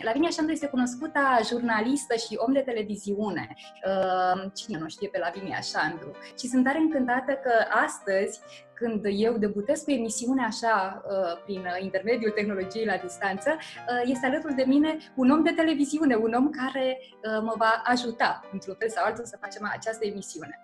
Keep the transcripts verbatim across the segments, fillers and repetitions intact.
Lavinia Șandru este cunoscuta jurnalistă și om de televiziune. Cine nu știe pe Lavinia Șandru? Și sunt tare încântată că astăzi, când eu debutez cu emisiunea așa, prin intermediul tehnologiei la distanță, este alături de mine un om de televiziune, un om care mă va ajuta, într-un fel sau altul, să facem această emisiune.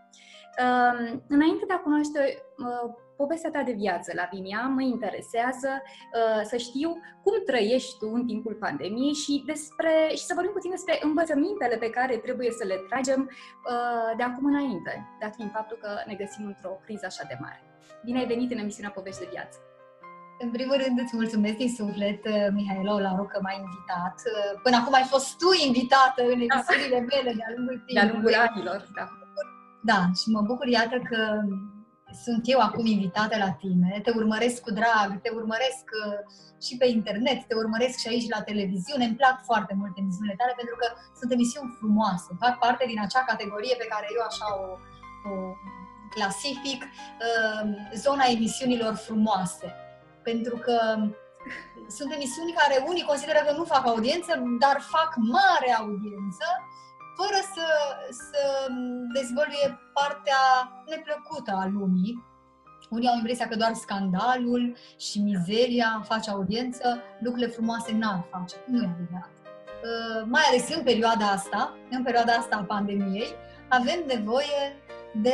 Înainte de a cunoaște povestea ta de viață, Lavinia, mă interesează uh, să știu cum trăiești tu în timpul pandemiei și, despre, și să vorbim puțin despre învățămintele pe care trebuie să le tragem uh, de acum înainte, dat fiind faptul că ne găsim într-o criză așa de mare. Bine ai venit în emisiunea Povești de Viață! În primul rând îți mulțumesc din suflet, Mihaela Olaru, că m-ai invitat. Până acum ai fost tu invitată în emisiunile mele de-a lungul timpului. De-a lungul anilor, da. Da, și mă bucur, iată, că sunt eu acum invitată la tine, te urmăresc cu drag, te urmăresc și pe internet, te urmăresc și aici la televiziune, îmi plac foarte mult emisiunile tale pentru că sunt emisiuni frumoase, fac parte din acea categorie pe care eu așa o, o clasific, zona emisiunilor frumoase, pentru că sunt emisiuni care unii consideră că nu fac audiență, dar fac mare audiență, fără să, să dezvăluie partea neplăcută a lumii. Unii au impresia că doar scandalul și mizeria face audiență, lucrurile frumoase n-ar face. Nu e adevărat. Uh, mai ales în perioada asta, în perioada asta a pandemiei, avem nevoie de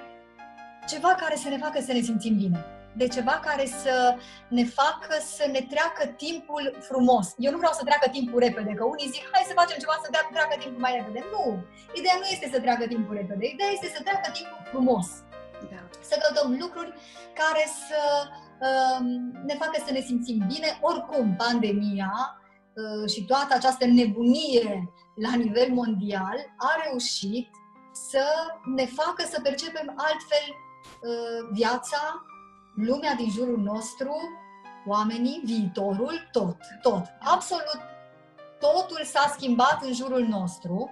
ceva care să ne facă să ne simțim bine. De ceva care să ne facă să ne treacă timpul frumos. Eu nu vreau să treacă timpul repede, că unii zic, hai să facem ceva să treacă timpul mai repede. Nu! Ideea nu este să treacă timpul repede, ideea este să treacă timpul frumos. Da. Să căutăm lucruri care să uh, ne facă să ne simțim bine. Oricum, pandemia uh, și toată această nebunie la nivel mondial a reușit să ne facă să percepem altfel uh, viața, lumea din jurul nostru, oamenii, viitorul, tot, tot. Absolut totul s-a schimbat în jurul nostru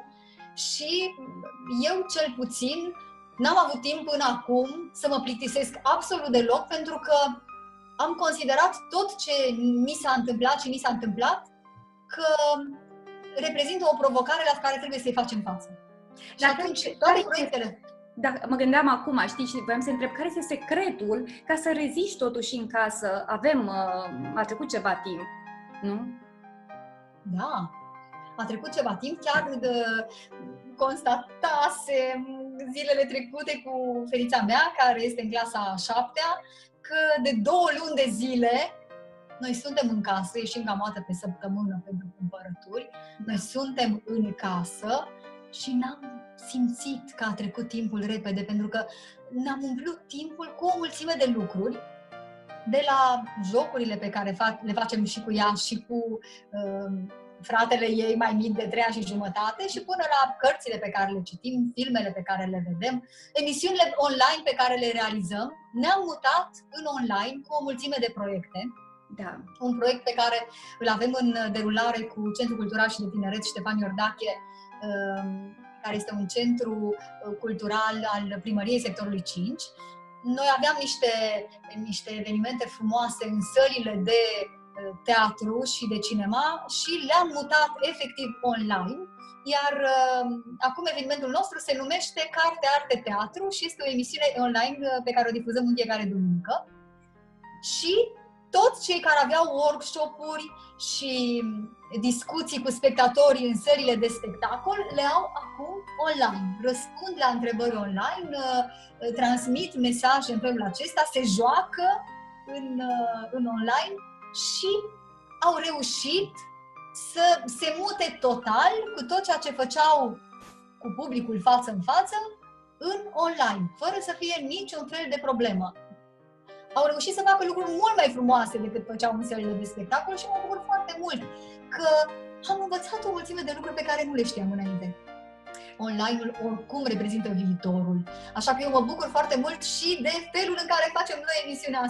și eu cel puțin n-am avut timp până acum să mă plictisesc absolut deloc, pentru că am considerat tot ce mi s-a întâmplat și mi s-a întâmplat că reprezintă o provocare la care trebuie să-i facem față. Și atunci toate proiectele... Da, mă gândeam acum, știi, și voiam să întreb care este secretul ca să reziști totuși în casă. Avem, a trecut ceva timp, nu? Da, a trecut ceva timp, chiar de, constatasem zilele trecute cu fetița mea, care este în clasa a șaptea, că de două luni de zile noi suntem în casă, ieșim cam o dată pe săptămână pentru cumpărături, noi suntem în casă și n-am simțit că a trecut timpul repede, pentru că ne-am umplut timpul cu o mulțime de lucruri, de la jocurile pe care le facem și cu ea și cu uh, fratele ei mai mic de trei ani și jumătate, și până la cărțile pe care le citim, filmele pe care le vedem, emisiunile online pe care le realizăm. Ne-am mutat în online cu o mulțime de proiecte. Da. Un proiect pe care îl avem în derulare cu Centrul Cultural și de Tineret Ștefan Iordache, uh, care este un centru cultural al primăriei sectorului cinci. Noi aveam niște, niște evenimente frumoase în sălile de teatru și de cinema și le-am mutat efectiv online, iar uh, acum evenimentul nostru se numește Carte, Arte, Teatru și este o emisiune online pe care o difuzăm în fiecare duminică. Și toți cei care aveau workshop-uri și discuții cu spectatorii în sălile de spectacol le au acum online. Răspund la întrebări online, transmit mesaje în felul acesta, se joacă în, în online și au reușit să se mute total cu tot ceea ce făceau cu publicul față în față în online, fără să fie niciun fel de problemă. Au reușit să facă lucruri mult mai frumoase decât făceau în sălile de spectacol și mă bucur foarte mult că am învățat o mulțime de lucruri pe care nu le știam înainte. Online-ul oricum reprezintă viitorul, așa că eu mă bucur foarte mult și de felul în care facem noi emisiunea astăzi.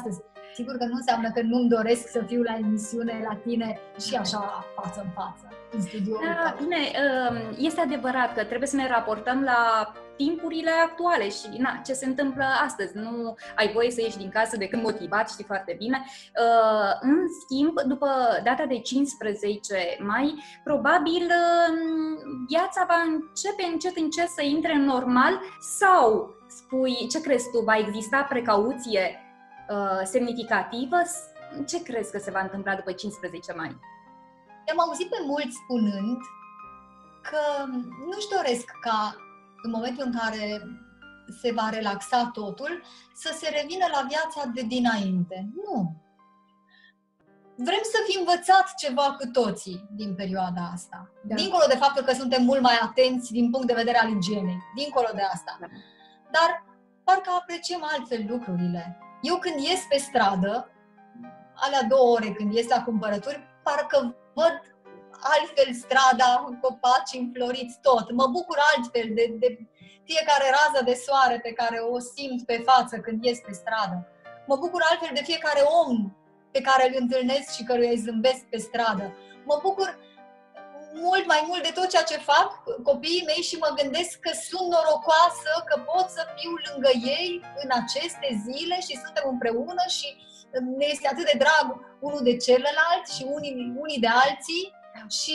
Sigur că nu înseamnă că nu-mi doresc să fiu la emisiune la tine și așa față în față, în studio. Da, bine, este adevărat că trebuie să ne raportăm la timpurile actuale și na, ce se întâmplă astăzi. Nu ai voie să ieși din casă decât motivat, știi foarte bine. În schimb, după data de cincisprezece mai, probabil viața va începe încet încet să intre în normal sau, spui, ce crezi tu, va exista precauție semnificativă? Ce crezi că se va întâmpla după cincisprezece mai? Am auzit pe mulți spunând că nu-și doresc ca în momentul în care se va relaxa totul, să se revină la viața de dinainte. Nu! Vrem să fi învățat ceva cu toții din perioada asta. Da. Dincolo de faptul că suntem mult mai atenți din punct de vedere al igienei. Dincolo de asta. Da. Dar parcă apreciem altfel lucrurile. Eu când ies pe stradă, alea două ore când ies la cumpărături, parcă văd altfel strada, copaci înfloriți, tot. Mă bucur altfel de, de fiecare rază de soare pe care o simt pe față când ies pe stradă. Mă bucur altfel de fiecare om pe care îl întâlnesc și căruia îi zâmbesc pe stradă. Mă bucur mult mai mult de tot ceea ce fac copiii mei și mă gândesc că sunt norocoasă, că pot să fiu lângă ei în aceste zile și suntem împreună și ne este atât de drag unul de celălalt și unii, unii de alții. Și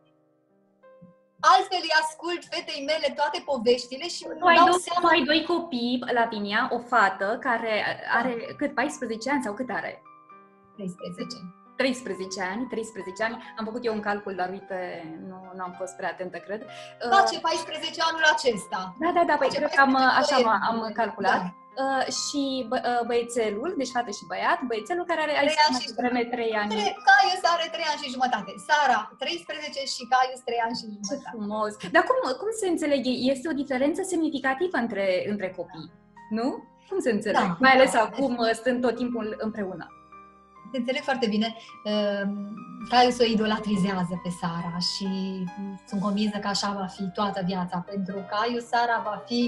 altfel îi ascult fetei mele toate poveștile și îmi dau doi, seama... Tu ai doi copii, Lavinia, o fată care are da. cât, paisprezece ani sau cât are? treisprezece. treisprezece ani, treisprezece ani. Am făcut eu un calcul, dar uite, nu, nu am fost prea atentă, cred. Face paisprezece anul acesta. Da, da, da, păi cred că am, așa am, am calculat. Da. Uh, și bă, uh, băiețelul, deci fată și băiat, băiețelul care are trei ani și vreme trei ani. Caius are trei ani și jumătate. Sara treisprezece și Caius trei ani și jumătate. Ce frumos! Dar cum, cum se înțelege? Este o diferență semnificativă între, între copii, nu? Cum se înțelege? Da, mai ales da, acum, stând tot timpul împreună. Te înțeleg foarte bine. Caius o idolatrizează pe Sara și sunt convinsă că așa va fi toată viața. Pentru Caius, Sara va fi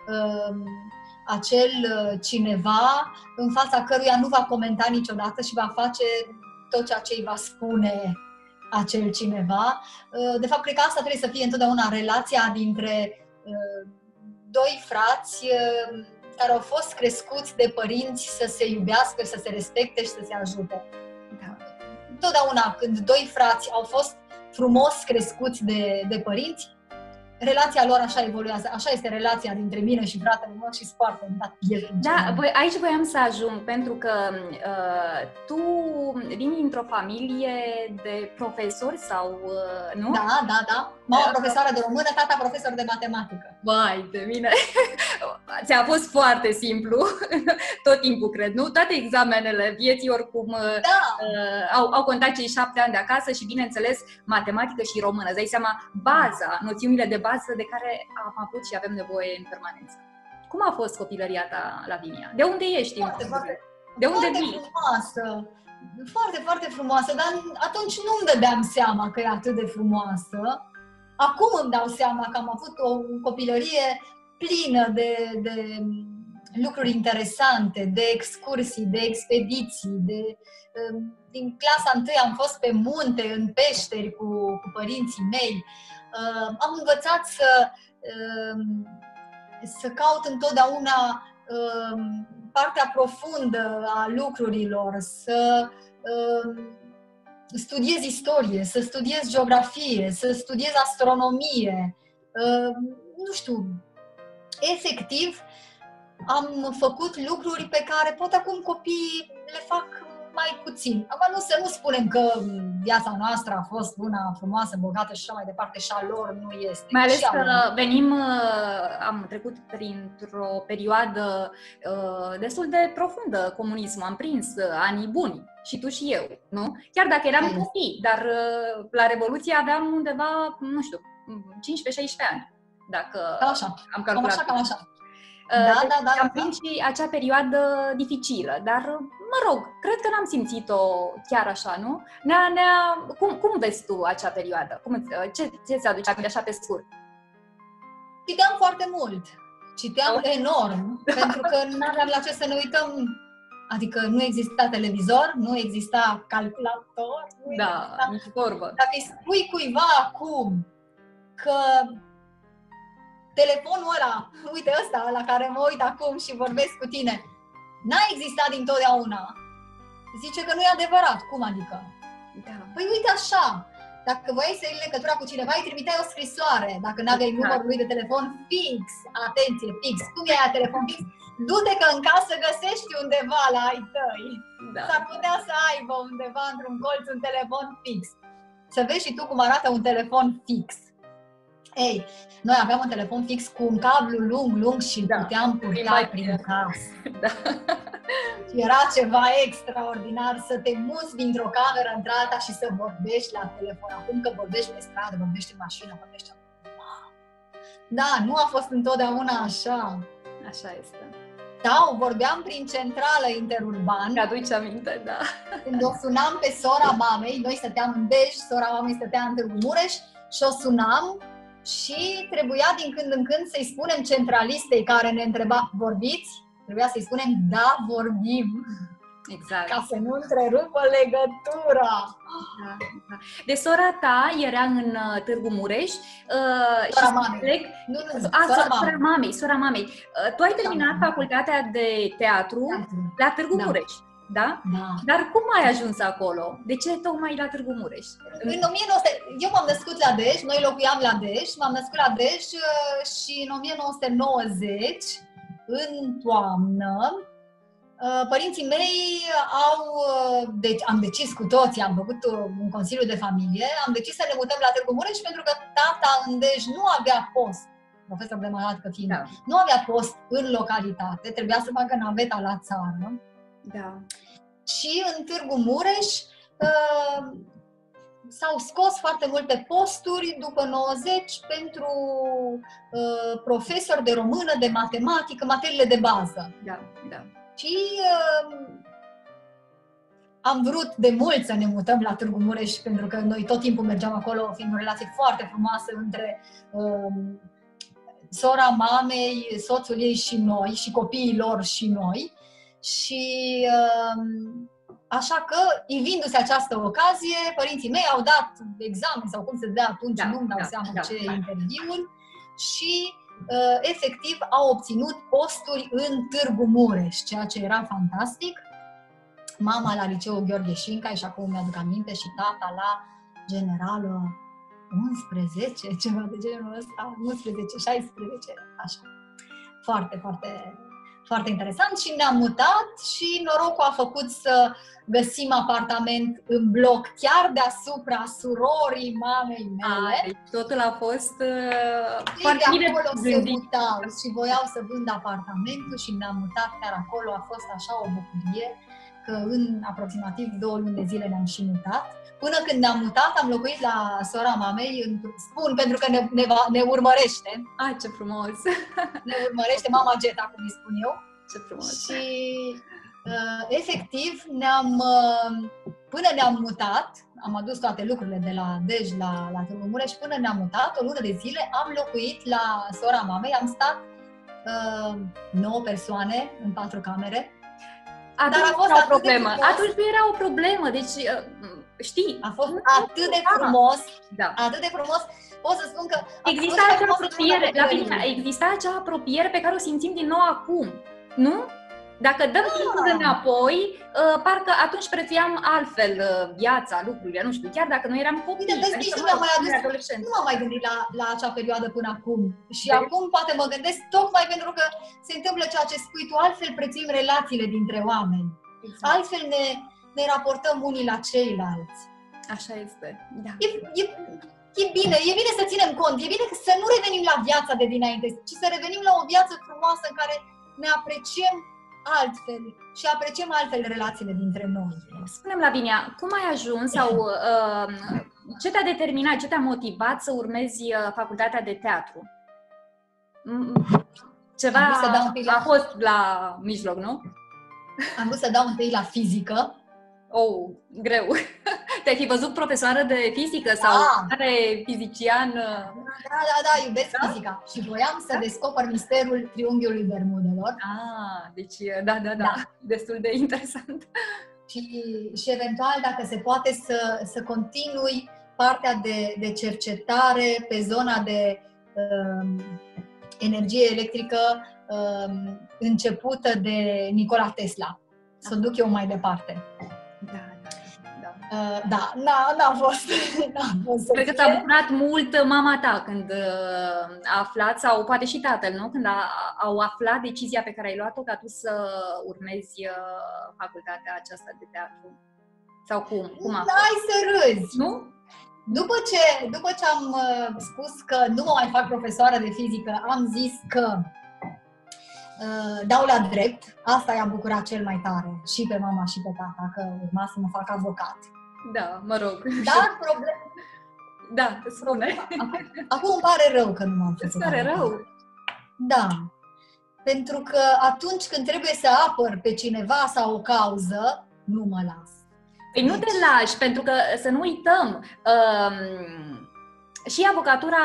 acel cineva în fața căruia nu va comenta niciodată și va face tot ceea ce îi va spune acel cineva. De fapt, cred că asta trebuie să fie întotdeauna relația dintre doi frați care au fost crescuți de părinți să se iubească, să se respecte și să se ajute. Întotdeauna când doi frați au fost frumos crescuți de, de părinți, relația lor așa evoluează. Așa este relația dintre mine și fratele meu și foarte dat el. Da, voi, aici voiam să ajung, pentru că uh, tu vii dintr-o familie de profesori sau, uh, nu? Da, da, da. Mama profesoară de română, tata profesor de matematică. Vai, de mine! Ți-a fost foarte simplu, tot timpul, cred, nu? Toate examenele vieții, oricum, da. uh, au, au contat cei șapte ani de acasă și, bineînțeles, matematică și română. Îți dai seama, baza, noțiunile de bază de care am avut și avem nevoie în permanență. Cum a fost copilăria ta, Lavinia? De unde ești? Foarte, foarte, de unde foarte vii? frumoasă. Foarte, foarte frumoasă, dar atunci nu-mi dădeam seama că e atât de frumoasă. Acum îmi dau seama că am avut o copilărie plină de, de lucruri interesante, de excursii, de expediții, de... Din clasa întâi am fost pe munte, în peșteri cu, cu părinții mei. Uh, am învățat să, uh, să caut întotdeauna uh, partea profundă a lucrurilor, să uh, studiez istorie, să studiez geografie, să studiez astronomie. Uh, nu știu, efectiv am făcut lucruri pe care poate acum copiii le fac mai puțin. Acum nu să nu spunem că viața noastră a fost una frumoasă, bogată și așa mai departe, și a lor nu este. Mai ales că venim, am trecut printr-o perioadă uh, destul de profundă, comunismul, am prins anii buni, și tu și eu, nu? Chiar dacă eram Ai copii, dar uh, la Revoluție aveam undeva, nu știu, cincisprezece șaisprezece ani, dacă așa. am calculat. Cam așa, cam așa. Da, deci, da, da, am prins da. și acea perioadă dificilă, dar, mă rog, cred că n-am simțit-o chiar așa, nu? Ne-a, ne-a... Cum, cum vezi tu acea perioadă? Cum, ce ți aduce aminte așa pe scurt? Citeam foarte mult. Citeam oh. enorm, pentru că nu aveam la ce să ne uităm Adică nu exista televizor, nu exista calculator. Nu da, exista... nici vorbă. Dacă îi spui cuiva acum că telefonul ăla, uite ăsta la care mă uit acum și vorbesc cu tine, n-a existat dintotdeauna, zice că nu e adevărat. Cum adică? Da. Păi uite așa, dacă voiai să iei legătura cu cineva, îi trimiteai o scrisoare. Dacă n-aveai numărul lui de telefon fix, atenție, fix, cum e aia telefon fix? Du-te că în casă găsești undeva la ai tăi. Da. S-ar putea să aibă undeva într-un colț un telefon fix. Să vezi și tu cum arată un telefon fix. Ei, noi aveam un telefon fix cu un cablu lung, lung și da. puteam purta prin casă. Da. Era ceva extraordinar să te muți dintr-o cameră într-alta și să vorbești la telefon. Acum că vorbești pe stradă, vorbești în mașină, vorbești... Da, nu a fost întotdeauna așa. Așa este. Sau vorbeam prin centrală interurban. Mi-aduce aminte, da. Când o sunam pe sora mamei, noi stăteam în Dej, sora mamei stătea în Târgu Mureș și o sunam și trebuia din când în când să-i spunem centralistei care ne întreba, vorbiți? Trebuia să-i spunem, da, vorbim. Exact. Ca să nu întrerupă legătura. Da, da. De sora ta era în uh, Târgu Mureș. Uh, sora și mamei. Nu, nu, nu. A, sora, sora mamei. Sora mamei. Uh, tu ai terminat da, facultatea de teatru, teatru. la Târgu da. Mureș. Da? Da? Dar cum ai ajuns acolo? De ce tocmai la Târgu Mureș? În o mie nouă sute... Eu m-am născut la Dej, noi locuiam la Dej, m-am născut la Dej și în o mie nouă sute nouăzeci, în toamnă, părinții mei au, deci am decis cu toții, am făcut un consiliu de familie, am decis să ne mutăm la Târgu Mureș pentru că tata în Dej nu avea post, profesor de matematică fiind, da. nu avea post în localitate, trebuia să facă naveta la țară. Da. Și în Târgu Mureș uh, s-au scos foarte multe posturi după nouăzeci pentru uh, profesori de română, de matematică, materiile de bază. Da, da. Și uh, am vrut de mult să ne mutăm la Târgu Mureș, pentru că noi tot timpul mergeam acolo, fiind o relație foarte frumoasă între uh, sora mamei, soțul ei și noi, și copiii lor și noi. Și uh, așa că, ivindu-se această ocazie, părinții mei au dat examen sau cum se dea atunci, da, nu-mi dau da, seama da, ce da. interviuri și uh, efectiv au obținut posturi în Târgu Mureș, ceea ce era fantastic. Mama la liceul Gheorghe Șincai și acum mi-aduc aminte și tata la generală unsprezece, ceva de genul ăsta, unsprezece, șaisprezece, așa. Foarte, foarte... foarte interesant și ne-am mutat și norocul a făcut să găsim apartament în bloc chiar deasupra surorii mamei mele. A, deci totul a fost uh, foarte bine gândit. Și voiau să vând apartamentul și ne-am mutat chiar acolo. A fost așa o bucurie că în aproximativ două luni de zile ne-am și mutat. Până când ne-am mutat, am locuit la sora mamei, spun pentru că ne, ne, va, ne urmărește. Ai, ce frumos! Ne urmărește mama Geta, cum îi spun eu. Ce frumos! Și uh, efectiv, ne-am, uh, până ne-am mutat, am adus toate lucrurile de la Dej la, la Târgu Mureș, până ne-am mutat, o lună de zile, am locuit la sora mamei, am stat uh, nouă persoane în patru camere. Atunci Dar a fost o problemă. Atunci nu era o problemă, deci uh, știi. A fost atât de frumos, da. atât de frumos. Pot să spun că exista acea apropiere, la Bine, exista acea apropiere pe care o simțim din nou acum, nu? Dacă dăm ah. timpul înapoi, uh, parcă atunci prețuiam altfel uh, viața, lucrurile, nu știu, chiar dacă noi eram copii. Uite, vezi, nici nu m-am mai adus, nu m-am mai gândit la, la acea perioadă până acum. Și de? acum poate mă gândesc tocmai pentru că se întâmplă ceea ce spui tu, altfel prețuim relațiile dintre oameni. Exact. Altfel ne, ne raportăm unii la ceilalți. Așa este, da. E, e, e bine, e bine să ținem cont, e bine să nu revenim la viața de dinainte, ci să revenim la o viață frumoasă în care ne apreciem altfel și apreciem altfel relațiile dintre noi. Spune-mi, Lavinia, cum ai ajuns sau uh, ce te-a determinat, ce te-a motivat să urmezi uh, facultatea de teatru? Ceva la... a fost la mijloc, nu? Am vrut să dau întâi la fizică. Oh, greu. Te-ai fi văzut profesoară de fizică sau Da. are fizician? Da, da, da, iubesc Da? fizica și voiam să Da? descoper misterul triunghiului Bermudelor. Ah, deci da, da, da, Da. destul de interesant. Și, și eventual, dacă se poate, să, să continui partea de, de cercetare pe zona de um, energie electrică um, începută de Nikola Tesla. Să o duc eu mai departe. Da, da, da. Uh, da, n-a, n-a fost. N-a fost să Cred că fie. s-a bucurat mult mama ta când uh, a aflat, sau poate și tatăl, nu? Când a, au aflat decizia pe care ai luat-o ca tu să urmezi uh, facultatea aceasta de teatru. Sau cum? Cum a fost? N-ai să râzi! Nu? După ce, după ce am uh, spus că nu mă mai fac profesoară de fizică, am zis că uh, dau la drept. Asta i-a bucurat cel mai tare, și pe mama și pe tata, că urma să mă fac avocat. Da, mă rog. Dar problema... Da, spune. Acum, acum îmi pare rău că nu m-am făcut Îți pare avocat. rău? Da. Pentru că atunci când trebuie să apăr pe cineva sau o cauză, nu mă las. Păi nu te lași, pentru că să nu uităm, um, și avocatura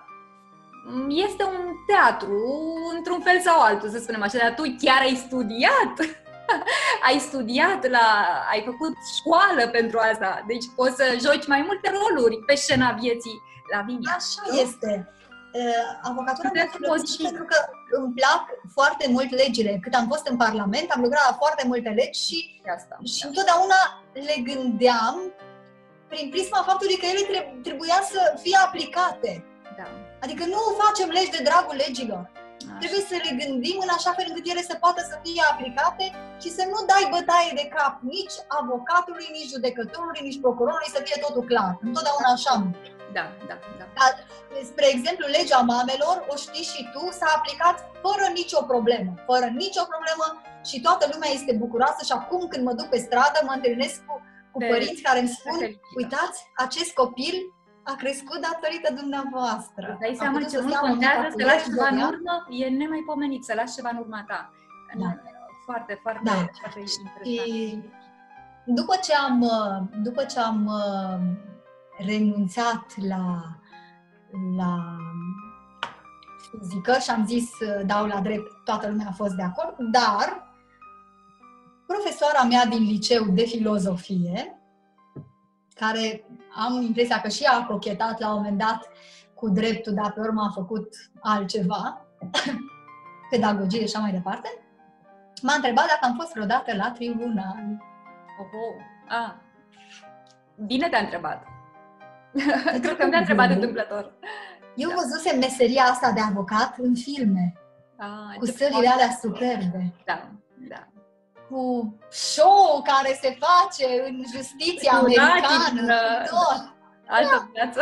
este un teatru, într-un fel sau altul, să spunem așa, dar tu chiar ai studiat, ai studiat, la, ai făcut școală pentru asta, deci poți să joci mai multe roluri pe scena vieții la Vinia. Așa este. Uh, avocatura mi-a plăcut și pentru că îmi plac foarte mult legile. Cât am fost în Parlament, am lucrat la foarte multe legi și, Asta, și da. întotdeauna le gândeam prin prisma faptului că ele trebuia să fie aplicate. Da. Adică nu facem legi de dragul legilor. Așa. Trebuie să le gândim în așa fel încât ele să poată să fie aplicate și să nu dai bătaie de cap nici avocatului, nici judecătorului, nici procurorului, să fie totul clar. Întotdeauna așa. Da, da, da. Spre exemplu, legea mamelor, o știi și tu, s-a aplicat fără nicio problemă. Fără nicio problemă și toată lumea este bucuroasă și acum când mă duc pe stradă mă întâlnesc cu, cu De, părinți care îmi spun, felicită. Uitați, acest copil a crescut datorită dumneavoastră. Îți dai seama ce mult contează să lași ceva în urmă? E nemaipomenit să lași ceva în urma ta. Da. Foarte, foarte, Da. foarte interesant. Și după ce am, după ce am renunțat la, la fizică și am zis dau la drept, toată lumea a fost de acord, dar profesoara mea din liceu de filozofie, care am impresia că și ea a cochetat la un moment dat cu dreptul, dar pe urmă a făcut altceva, pedagogie și așa mai departe, m-a întrebat dacă am fost vreodată la tribunal. Oho, ah. Bine te-a întrebat. Cred că mi-a întrebat întâmplător. Eu da. văzusem meseria asta de avocat în filme, ah, cu sălile alea superbe. Da, da. Cu show care se face în justiția cu americană, din, cu tot. Altă da. viață.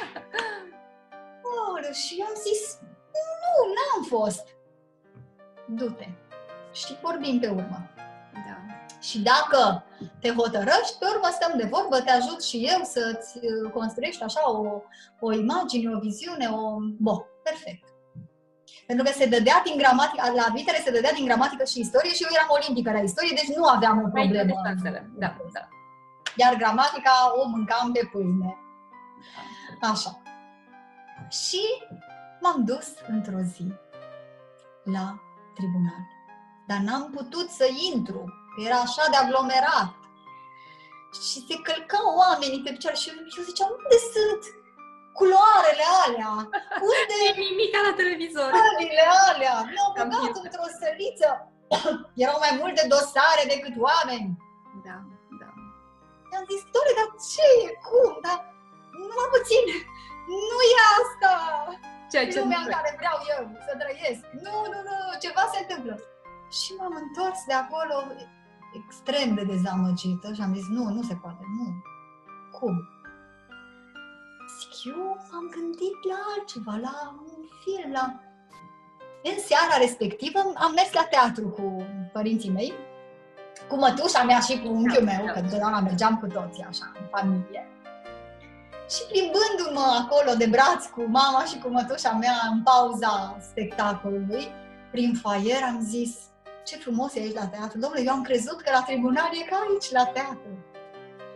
Oh, și am zis, nu, n-am fost. Du-te și vorbim pe urmă. Da. Și dacă te hotărăști, pe urmă stăm de vorbă, te ajut și eu să-ți construiești așa o, o imagine, o viziune, o... Bun, perfect. Pentru că se dădea din gramatică, la vitere se dădea din gramatică și istorie și eu eram olimpică la istorie, deci nu aveam o problemă. Da, da. Iar gramatica o mâncam de pâine. Așa. Și m-am dus într-o zi la tribunal. Dar n-am putut să intru, că era așa de aglomerat. Și se călcau oamenii pe picioare și eu ziceam, unde sunt culoarele alea? Unde e nimic la televizor? Alile alea? Mi-au băgat într-o săliță. Erau mai multe dosare decât oameni. Da, da. I-am zis, doamne, dar ce e? Cum? Dar numai puțin. Nu e asta. Ceea ce lumea în care vreau eu să trăiesc. Nu, nu, nu, ceva se întâmplă. Și m-am întors de acolo extrem de dezamăgită și am zis, nu, nu se poate, nu. Cum? Zic, eu m-am gândit la altceva, la un film, la... În seara respectivă am mers la teatru cu părinții mei, cu mătușa mea și cu unchiul meu, că întotdeauna mergeam cu toții așa, în familie. Și plimbându-mă acolo de braț cu mama și cu mătușa mea în pauza spectacolului, prin foaier, am zis, ce frumos e aici la teatru. Dom'le, eu am crezut că la tribunal e ca aici, la teatru.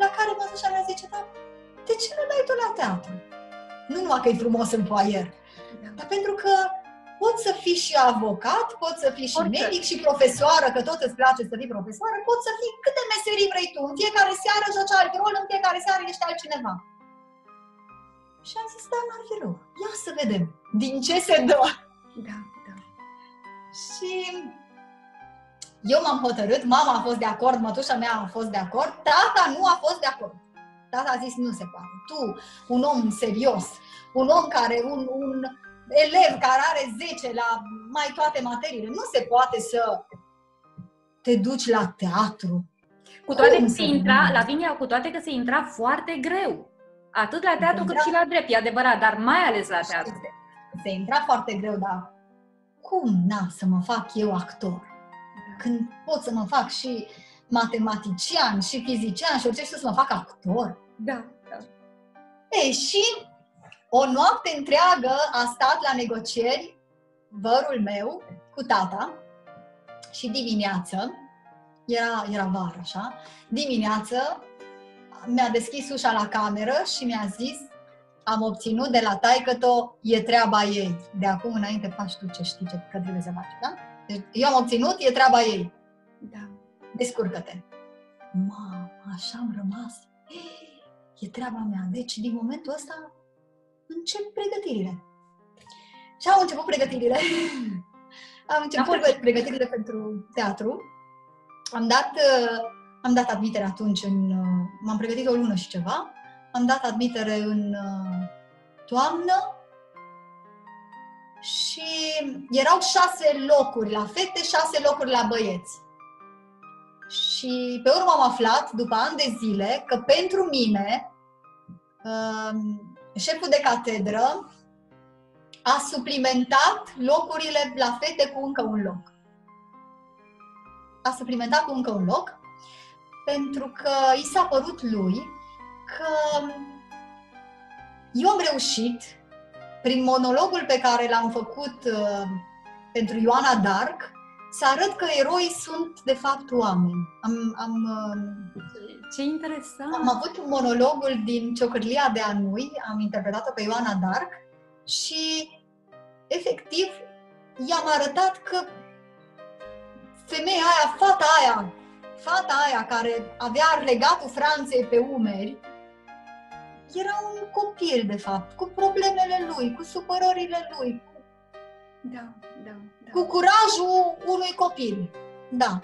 La care mătușa mea zice, da, de ce nu dai tu la teatru? Nu numai că e frumos în foaier, da. Dar pentru că poți să fii și avocat, poți să fii și Orice. medic și profesoară, că tot îți place să fii profesoară, poți să fii câte meserii vrei tu. În fiecare seară joci alt rol, în fiecare seară ești altcineva. Și am zis, da, n-ar fi rău. Ia să vedem din ce se dă. Da, da. Și eu m-am hotărât, mama a fost de acord, mătușa mea a fost de acord, tata nu a fost de acord. Tata a zis, nu se poate. Tu, un om serios, un om care, un, un elev care are zece la mai toate materiile, nu se poate să te duci la teatru. Cu toate că se intra, Lavinia, cu toate că se intra foarte greu. Atât la teatru cât și la drept, e adevărat, dar mai ales la teatru. Se, se intra foarte greu, dar cum na să mă fac eu actor? Când pot să mă fac și matematician, și fizician, și orice, și să mă fac actor. Da, da. Ei, și o noapte întreagă a stat la negocieri vărul meu cu tata și dimineață, era, era vară, așa, dimineață mi-a deschis ușa la cameră și mi-a zis, am obținut de la taică-to, e treaba ei. De acum înainte faci tu ce știi ce că trebuie să faci, da? Deci eu am obținut, e treaba ei. Da. Descurcă-te. Ma, așa am rămas. E treaba mea. Deci, din momentul ăsta, încep pregătirile. Și au început pregătirile. Am început da, pregătirile pentru teatru. Am dat, am dat admitere atunci în... M-am pregătit o lună și ceva. Am dat admitere în toamnă. Și erau șase locuri la fete, șase locuri la băieți. Și pe urmă am aflat, după ani de zile, că pentru mine șeful de catedră a suplimentat locurile la fete cu încă un loc. A suplimentat cu încă un loc pentru că i s-a părut lui că eu am reușit, prin monologul pe care l-am făcut uh, pentru Ioana Dark, să arăt că eroii sunt, de fapt, oameni. Am, am, uh, Ce interesant! Am avut monologul din Ciocârlia de Anui, am interpretat-o pe Ioana Dark și, efectiv, i-am arătat că femeia aia, fata aia, fata aia care avea legatul Franței pe umeri, era un copil, de fapt, cu problemele lui, cu supărările lui, cu, da, da, da. cu curajul unui copil. Da.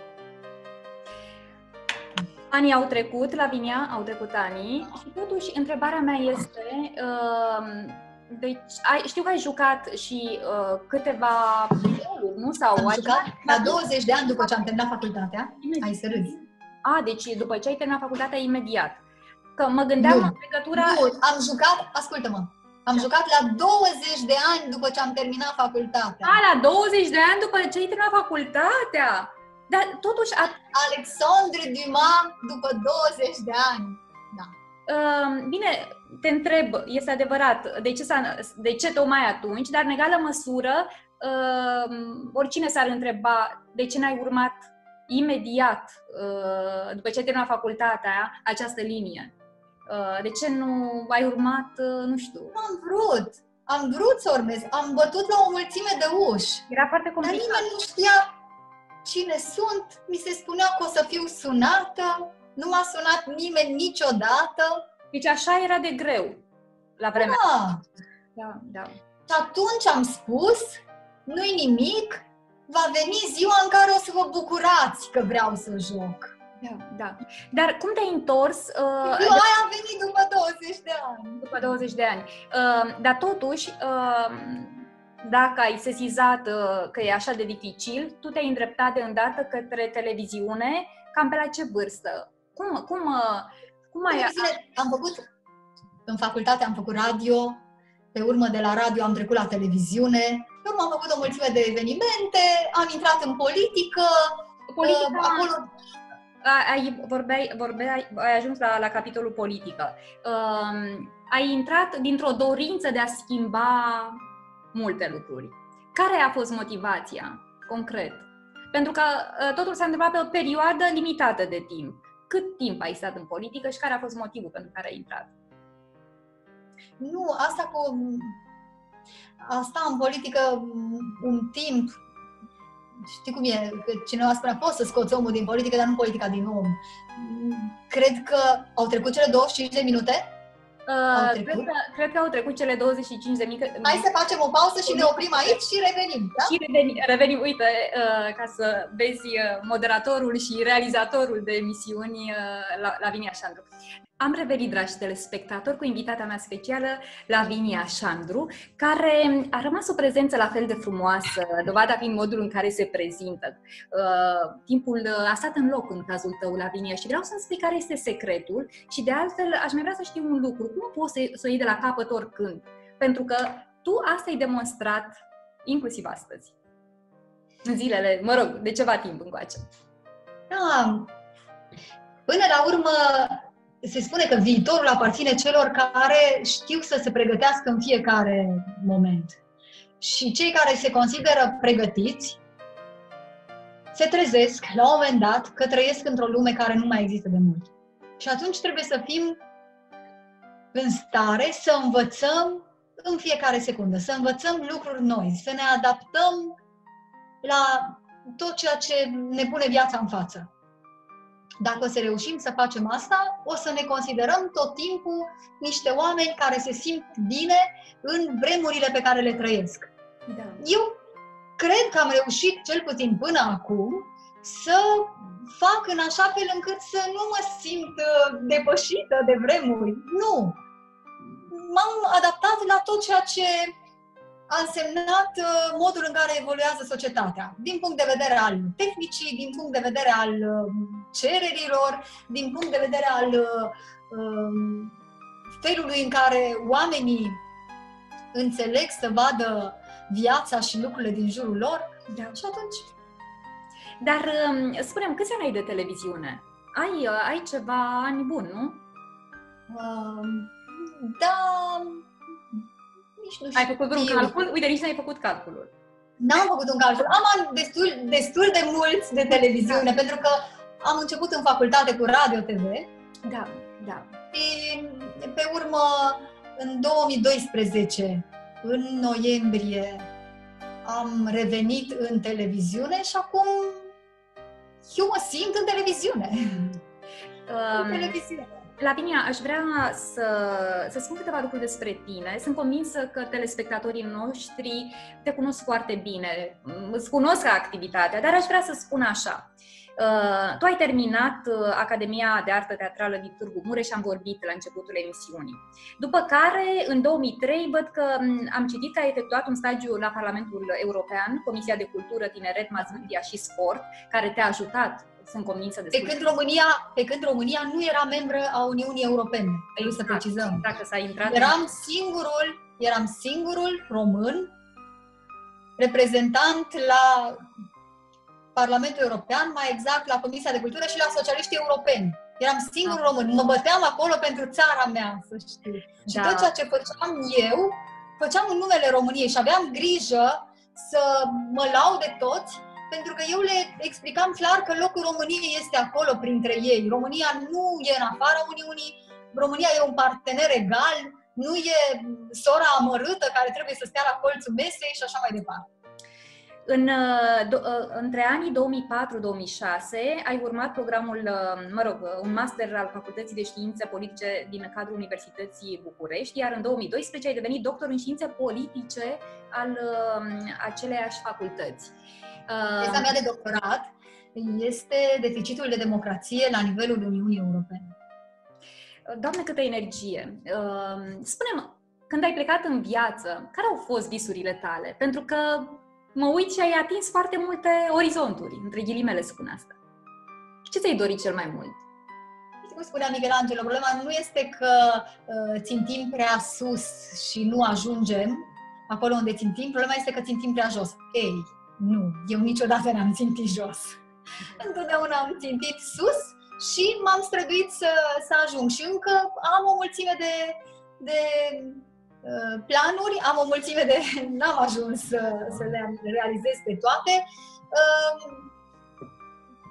Anii au trecut, Lavinia, au trecut anii și totuși întrebarea mea este, uh, deci ai, știu că ai jucat și uh, câteva roluri, nu? Sau am ai jucat la douăzeci de ani după ce am terminat facultatea. Imediat. Ai să râzi. A, deci după ce ai terminat facultatea, imediat. Că mă gândeam nu, în legătura... Nu, am jucat, ascultă-mă, am da. jucat la douăzeci de ani după ce am terminat facultatea. A, la douăzeci de ani după ce ai terminat facultatea? Dar totuși... A... Alexandre Dumas după douăzeci de ani. Da. Uh, bine, te întreb, este adevărat, de ce, de ce tocmai atunci, dar în egală măsură, uh, oricine s-ar întreba de ce n-ai urmat imediat, uh, după ce ai terminat facultatea, această linie. Uh, de ce nu ai urmat, uh, nu știu? Nu am vrut. Am vrut să urmez. Am bătut la o mulțime de uși. Era foarte complicat. Dar nimeni nu știa cine sunt. Mi se spunea că o să fiu sunată. Nu m-a sunat nimeni niciodată. Deci așa era de greu la vremea. Da. Da, da. Și atunci am spus, nu-i nimic, va veni ziua în care o să vă bucurați că vreau să joc. Da, da. Dar cum te-ai întors? Uh, Eu aia a venit după douăzeci de ani. După douăzeci de ani. Uh, dar totuși, uh, dacă ai sesizat uh, că e așa de dificil, tu te-ai îndreptat de îndată către televiziune, cam pe la ce vârstă? Cum, cum, uh, cum ai... Am făcut, în facultate am făcut radio, pe urmă de la radio am trecut la televiziune, pe urmă am făcut o mulțime de evenimente, am intrat în politică, Politica... uh, acolo... Ai, vorbeai, vorbeai, ai ajuns la, la capitolul politică. Uh, ai intrat dintr-o dorință de a schimba multe lucruri. Care a fost motivația, concret? Pentru că uh, totul s-a întâmplat pe o perioadă limitată de timp. cât timp ai stat în politică și care a fost motivul pentru care ai intrat? Nu, asta cu... Asta în politică un timp... Știi cum e? Că cineva spunea, poți să scoți omul din politică, dar nu politica din om. Cred că au trecut cele douăzeci și cinci de minute. Uh, cred, că, cred că au trecut cele douăzeci și cinci de minute. Hai să facem o pauză și ne oprim aici și revenim. Da? Și revenim, revenim. Uite, uh, ca să vezi uh, moderatorul și realizatorul de emisiuni, uh, Lavinia Șandru. Am revenit, dragi telespectatori, cu invitata mea specială, Lavinia Șandru, care a rămas o prezență la fel de frumoasă, dovada fiind modul în care se prezintă. Uh, timpul a stat în loc în cazul tău, Lavinia, și vreau să-mi spui care este secretul și, de altfel, aș mai vrea să știu un lucru. Cum poți să, să o iei de la capăt oricând? Pentru că tu asta ai demonstrat, inclusiv astăzi, în zilele, mă rog, de ceva timp încoace. Da. Până la urmă, se spune că viitorul aparține celor care știu să se pregătească în fiecare moment. Și cei care se consideră pregătiți se trezesc la un moment dat că trăiesc într-o lume care nu mai există de mult. Și atunci trebuie să fim în stare să învățăm în fiecare secundă, să învățăm lucruri noi, să ne adaptăm la tot ceea ce ne pune viața în față. Dacă o să reușim să facem asta, o să ne considerăm tot timpul niște oameni care se simt bine în vremurile pe care le trăiesc. Da. Eu cred că am reușit, cel puțin până acum, să fac în așa fel încât să nu mă simt depășită de vremuri. Nu! M-am adaptat la tot ceea ce a însemnat modul în care evoluează societatea, din punct de vedere al tehnicii, din punct de vedere al cererilor, din punct de vedere al um, felului în care oamenii înțeleg să vadă viața și lucrurile din jurul lor. Da. Și atunci... Dar spune-mi, câți ani ai de televiziune? Ai, ai ceva ani buni, nu? Uh, da... Nici nu știu. Ai făcut vreun calcul? Uite, nici n-ai făcut calculul. N-am făcut un calcul. Am ani destul, destul de mulți de televiziune, da. Pentru că am început în facultate cu radio T V. Da, da. Și pe urmă, în două mii doisprezece, în noiembrie, am revenit în televiziune și acum eu mă simt în televiziune. Um, în televiziune. Lavinia, aș vrea să, să spun câteva lucruri despre tine. Sunt convinsă că telespectatorii noștri te cunosc foarte bine, îți cunosc activitatea, dar aș vrea să spun așa. Uh, tu ai terminat Academia de Artă Teatrală din Târgu Mureș și am vorbit la începutul emisiunii. După care, în două mii trei, văd că am citit că ai efectuat un stagiu la Parlamentul European, Comisia de Cultură, Tineret, Mass Media și Sport, care te-a ajutat. Sunt convinsă de pe când România, pe când România nu era membră a Uniunii Europene. Trebuie să precizăm. Dacă s-a intrat eram singurul, eram singurul român reprezentant la Parlamentul European, mai exact la Comisia de Cultură și la Socialiștii Europeni. Eram singurul român. Mă băteam acolo pentru țara mea, să știu. Și da. Tot ceea ce făceam eu, făceam în numele României și aveam grijă să mă laude toți, pentru că eu le explicam clar că locul României este acolo printre ei. România nu e în afara Uniunii, România e un partener egal, nu e sora amărâtă care trebuie să stea la colțul mesei și așa mai departe. În, între anii două mii patru - două mii șase ai urmat programul, mă rog, un master al Facultății de Științe Politice din cadrul Universității București, iar în două mii doisprezece ai devenit doctor în științe politice al aceleiași facultăți. Teza mea de doctorat este deficitul de democrație la nivelul Uniunii Europene. Doamne, câtă energie! Spune-mă, când ai plecat în viață, care au fost visurile tale? Pentru că mă uit și ai atins foarte multe orizonturi, între ghilimele spun asta. Ce ți-ai dorit cel mai mult? Cum spunea Michelangelo, problema nu este că uh, țintim prea sus și nu ajungem acolo unde țintim, problema este că țintim prea jos. Ei, nu, eu niciodată n-am țintit jos. Întotdeauna am țintit sus și m-am străduit să, să ajung. Și încă am o mulțime de, de uh, planuri, am o mulțime de... n-am ajuns să, să le realizez pe toate. Uh,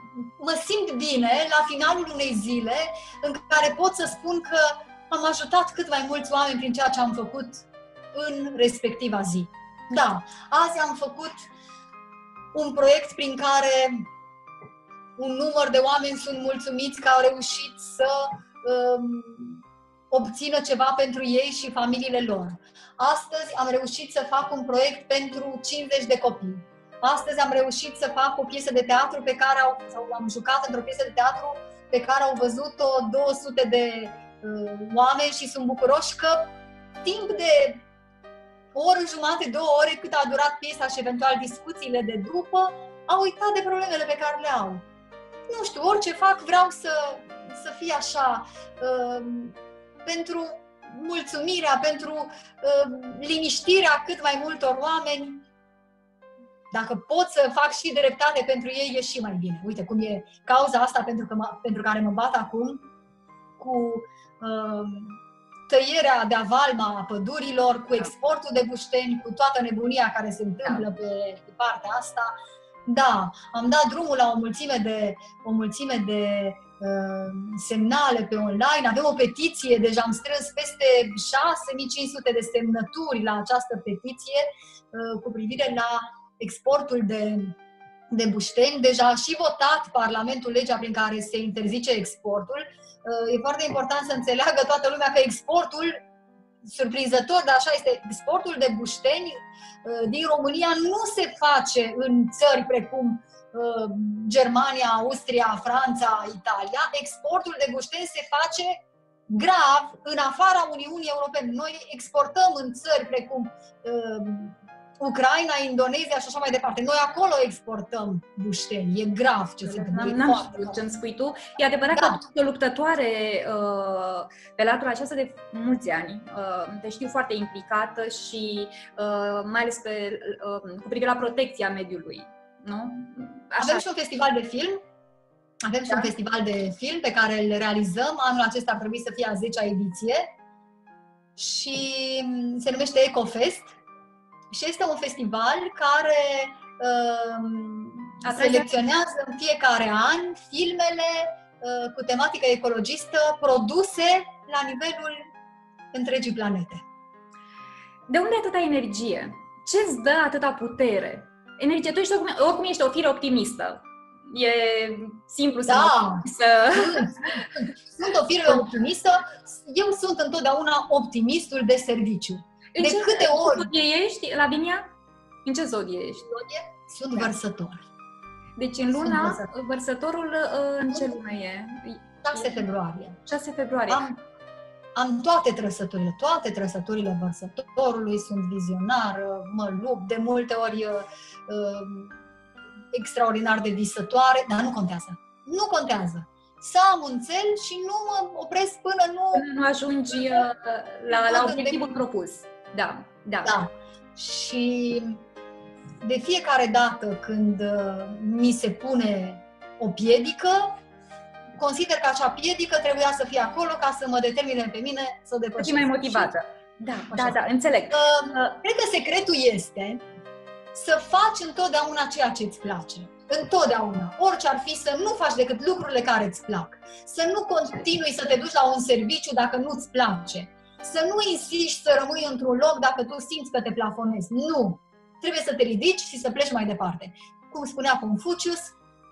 mă simt bine la finalul unei zile în care pot să spun că am ajutat cât mai mulți oameni prin ceea ce am făcut în respectiva zi. Da, azi am făcut un proiect prin care un număr de oameni sunt mulțumiți că au reușit să um, obțină ceva pentru ei și familiile lor. Astăzi am reușit să fac un proiect pentru cincizeci de copii. Astăzi am reușit să fac o piesă de teatru pe care au, sau am jucat într-o piesă de teatru pe care au văzut-o două sute de uh, oameni și sunt bucuroși că timp de o oră jumate, două ore cât a durat piesa și eventual discuțiile de după, au uitat de problemele pe care le au. Nu știu, orice fac vreau să, să fie așa, uh, pentru mulțumirea, pentru uh, liniștirea cât mai multor oameni. Dacă pot să fac și dreptate pentru ei, e și mai bine. Uite cum e cauza asta pentru, că mă, pentru care mă bat acum, cu uh, tăierea de avalma a pădurilor, cu exportul de bușteni, cu toată nebunia care se întâmplă pe, pe partea asta. Da, am dat drumul la o mulțime de, o mulțime de uh, semnale pe online. Avem o petiție, deja am strâns peste șase mii cinci sute de semnături la această petiție uh, cu privire la exportul de, de bușteni. Deja a și votat Parlamentul legea prin care se interzice exportul. E foarte important să înțeleagă toată lumea că exportul, surprinzător, dar așa este, exportul de bușteni din România nu se face în țări precum Germania, Austria, Franța, Italia. Exportul de bușteni se face grav în afara Uniunii Europene. Noi exportăm în țări precum Ucraina, Indonezia și așa mai departe. Noi acolo exportăm bușteni. E grav ce se întâmplă. N-am știut ce-mi spui tu. E adevărat da. că tu ești o luptătoare uh, pe latura aceasta de mulți ani. Uh, te știu foarte implicată și uh, mai ales pe, uh, cu privire la protecția mediului. Nu? Așa. Avem și un festival de film. Avem da. și un festival de film pe care îl realizăm. Anul acesta ar trebui să fie a zecea ediție. Și se numește EcoFest. Și este un festival care uh, selecționează în fiecare an filmele uh, cu tematică ecologistă produse la nivelul întregii planete. De unde atâta energie? Ce îți dă atâta putere? Energie, tu ești oricum, oricum ești o fire optimistă. E simplu să... Da, să... Sunt, sunt o fire optimistă. Eu sunt întotdeauna optimistul de serviciu. În de ce câte ori zodie ești, Lavinia? În ce zodie ești? Sunt da. vărsător. Deci în luna, vărsător. vărsătorul în ce lună e? șase februarie. șase februarie. Am, am toate trăsăturile, toate trăsăturile vărsătorului, sunt vizionar, mă lupt, de multe ori uh, extraordinar de visătoare, dar nu contează. Nu contează. Să am un cel și nu mă opresc până nu... Până nu ajungi uh, la, la obiectivul de... propus. Da, da. da. Și de fiecare dată când uh, mi se pune o piedică, consider că acea piedică trebuia să fie acolo ca să mă determine pe mine să o depășesc. Să fii mai motivată. Da, așa. da, da, înțeleg. Uh, cred că secretul este să faci întotdeauna ceea ce îți place. Întotdeauna. Orice ar fi, să nu faci decât lucrurile care îți plac. Să nu continui să te duci la un serviciu dacă nu-ți place. Să nu insiști să rămâi într-un loc dacă tu simți că te plafonezi. Nu! Trebuie să te ridici și să pleci mai departe. Cum spunea Confucius,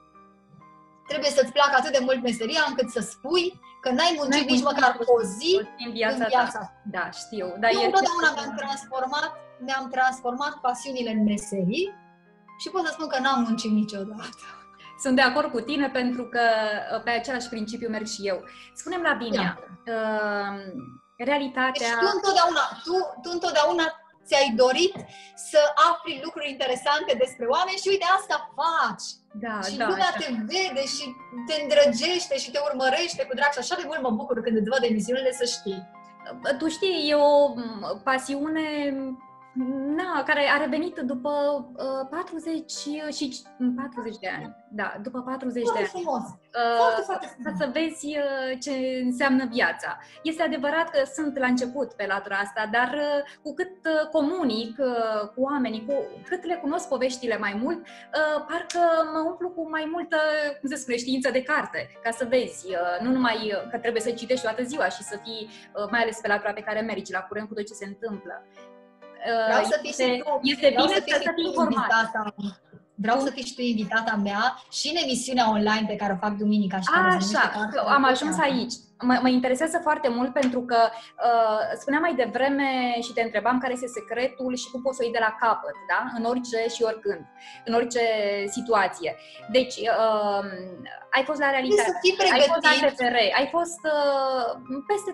trebuie să-ți placă atât de mult meseria încât să spui că n-ai muncit nici măcar o zi în viața, în viața ta. Da, știu. Dar eu întotdeauna mi-am transformat, mi-am transformat pasiunile în meserii și pot să spun că n-am muncit niciodată. Sunt de acord cu tine pentru că pe același principiu merg și eu. Spune-mi, Lavinia, uh, realitatea... Deci tu întotdeauna, tu, tu întotdeauna ți-ai dorit să afli lucruri interesante despre oameni și uite, asta faci. Da, și da, lumea da. te vede și te îndrăgește și te urmărește cu drag și așa de mult mă bucur când îți văd emisiunile, să știi. Tu știi, e o pasiune Na, care a revenit după uh, patruzeci și patruzeci de ani. Da, după patruzeci Foarte de ani. frumos. Uh, Foarte, foarte frumos. Să, să vezi uh, ce înseamnă viața. Este adevărat că sunt la început pe latura asta, dar uh, cu cât uh, comunic uh, cu oamenii, cu cât le cunosc poveștile mai mult, uh, parcă mă umplu cu mai multă, cum se spune, știință de carte, ca să vezi. Uh, nu numai că trebuie să citești toată ziua și să fii, uh, mai ales pe latura pe care mergi, la curent cu tot ce se întâmplă. Vreau să fii este, și tu, este vreau bine să fii să, și să fii tu informat. invitata. Vreau să fii și tu invitata mea și în emisiunea online pe care o fac duminica. Și care se Așa, numește am ajuns aici. Mă, mă interesează foarte mult pentru că uh, spuneam mai devreme și te întrebam care este secretul și cum poți să o iei de la capăt, da? În orice și oricând, în orice situație. Deci, uh, ai fost la realitate, ai fost la T V R, ai fost uh, peste...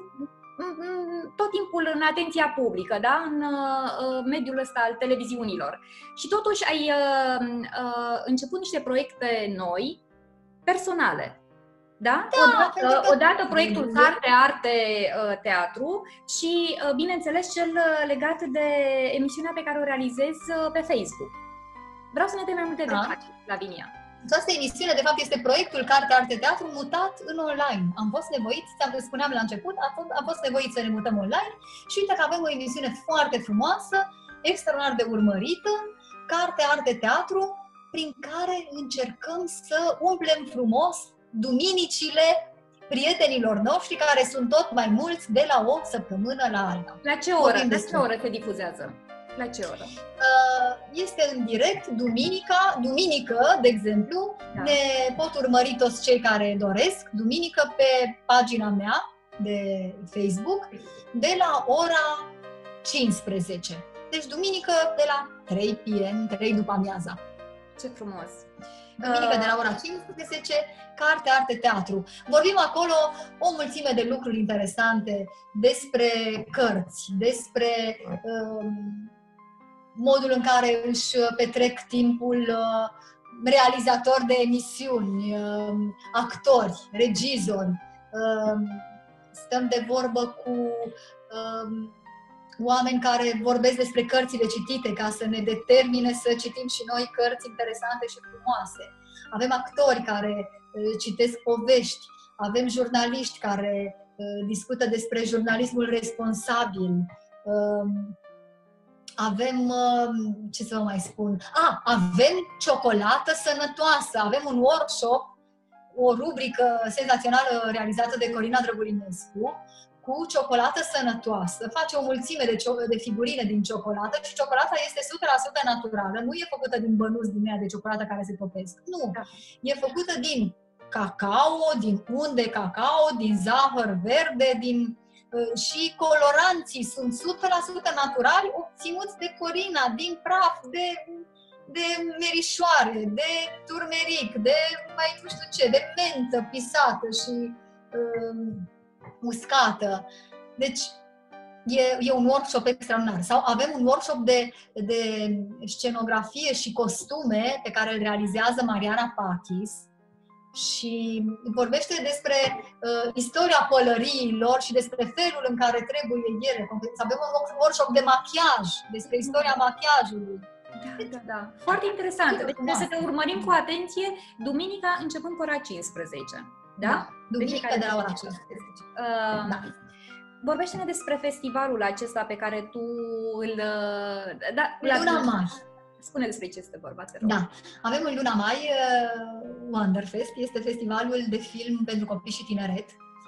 tot timpul în atenția publică, da? În uh, mediul ăsta al televiziunilor. Și totuși ai uh, uh, început niște proiecte noi, personale. Da? Da, odată, odată proiectul Carte, Arte, uh, Teatru și, uh, bineînțeles, cel legat de emisiunea pe care o realizez uh, pe Facebook. Vreau să ne dai mai multe da. detalii, Lavinia. Această emisiune, de fapt, este proiectul Carte, Arte, Teatru mutat în online. Am fost nevoiți, ți-am spuneam la început, am fost, am fost nevoiți să ne mutăm online și uite că avem o emisiune foarte frumoasă, extraordinar de urmărită, Carte, Arte, Teatru, prin care încercăm să umplem frumos duminicile prietenilor noștri, care sunt tot mai mulți de la o săptămână la alta. La ce oră? La ce oră se difuzează? La ce oră? Este în direct, duminica, duminică, de exemplu, da. Ne pot urmări toți cei care doresc, duminică pe pagina mea de Facebook, de la ora cincisprezece. Deci duminică de la trei p m, trei după amiaza. Ce frumos! Duminică de la ora cincisprezece, Carte, Arte, Teatru. Vorbim acolo o mulțime de lucruri interesante despre cărți, despre uh, modul în care își petrec timpul uh, realizatori de emisiuni, uh, actori, regizori. Uh, stăm de vorbă cu uh, oameni care vorbesc despre cărțile citite ca să ne determine să citim și noi cărți interesante și frumoase. Avem actori care uh, citesc povești, avem jurnaliști care uh, discută despre jurnalismul responsabil. Uh, Avem, ce să vă mai spun, a, avem ciocolată sănătoasă, avem un workshop, o rubrică senzațională realizată de Corina Drăgulinescu, cu ciocolată sănătoasă, face o mulțime de, de figurine din ciocolată și ciocolata este o sută la sută naturală, nu e făcută din bănuți din ea de ciocolată care se topesc, nu, e făcută din cacao, din unt de cacao, din zahăr verde, din... și coloranții sunt o sută la sută naturali, obținuți de Corina, din praf, de, de merișoare, de turmeric, de mai nu știu ce, de mentă pisată și um, uscată. Deci e, e un workshop extraordinar. Sau avem un workshop de, de scenografie și costume pe care îl realizează Mariana Pachis, și vorbește despre uh, istoria pălăriilor și despre felul în care trebuie ele. Avem un workshop de machiaj, despre istoria machiajului. Da, da, da. Foarte interesant. Deci trebuie să te urmărim cu atenție duminica începând cu ora cincisprezece. Da? Da, duminica de la ora cincisprezece. Uh, da. Vorbește-ne despre festivalul acesta pe care tu îl... Da, Luna Mai. Spune despre ce este vorba, te rog. Da. Avem în luna mai uh, Wonderfest, este festivalul de film pentru copii și tineret.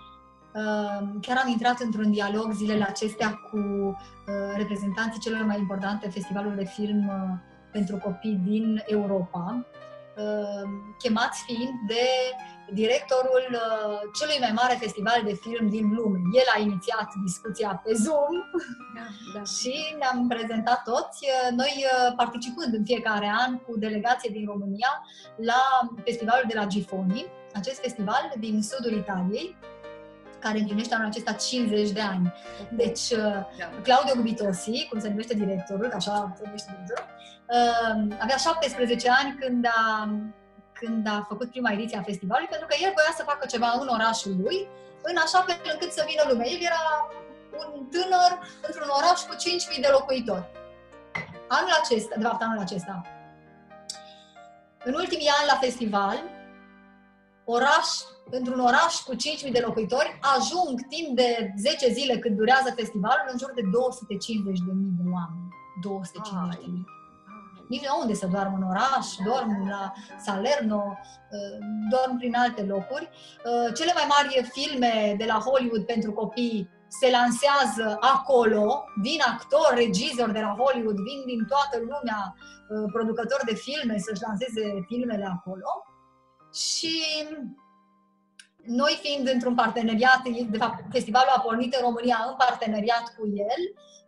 Uh, chiar am intrat într-un dialog zilele acestea cu uh, reprezentanții celor mai importante festivaluri de film uh, pentru copii din Europa, uh, chemați fiind de directorul uh, celui mai mare festival de film din lume. El a inițiat discuția pe Zoom da, da. și ne-am prezentat toți, noi participând în fiecare an cu delegație din România la festivalul de la Gifoni, acest festival din sudul Italiei, care împlinește anul acesta cincizeci de ani. Deci, da. Claudio Gubitosi, cum se numește directorul, că așa se numește directorul, avea șaptesprezece ani când a când a făcut prima ediție a festivalului, pentru că el voia să facă ceva în orașul lui, în așa fel încât să vină lumea. El era un tânăr într-un oraș cu cinci mii de locuitori. anul acesta, de fapt anul acesta, în ultimii ani la festival, oraș, într-un oraș cu cinci mii de locuitori, ajung timp de zece zile cât durează festivalul în jur de două sute cincizeci de mii de oameni. două sute cincizeci de mii. Nici nu unde să doarm în oraș, dorm la Salerno, dorm prin alte locuri. Cele mai mari filme de la Hollywood pentru copii se lansează acolo, vin actori, regizori de la Hollywood, vin din toată lumea, producători de filme să-și lanseze filmele acolo. Și noi fiind într-un parteneriat, de fapt festivalul a pornit în România în parteneriat cu el,